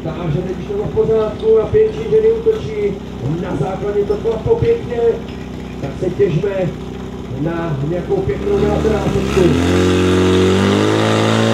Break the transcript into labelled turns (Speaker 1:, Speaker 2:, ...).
Speaker 1: Takže teď už to bylo v pořádku a pěkší ženy útočí. Na základě to klaplo pěkně. Tak se těžme na nějakou pěknou nátrávku.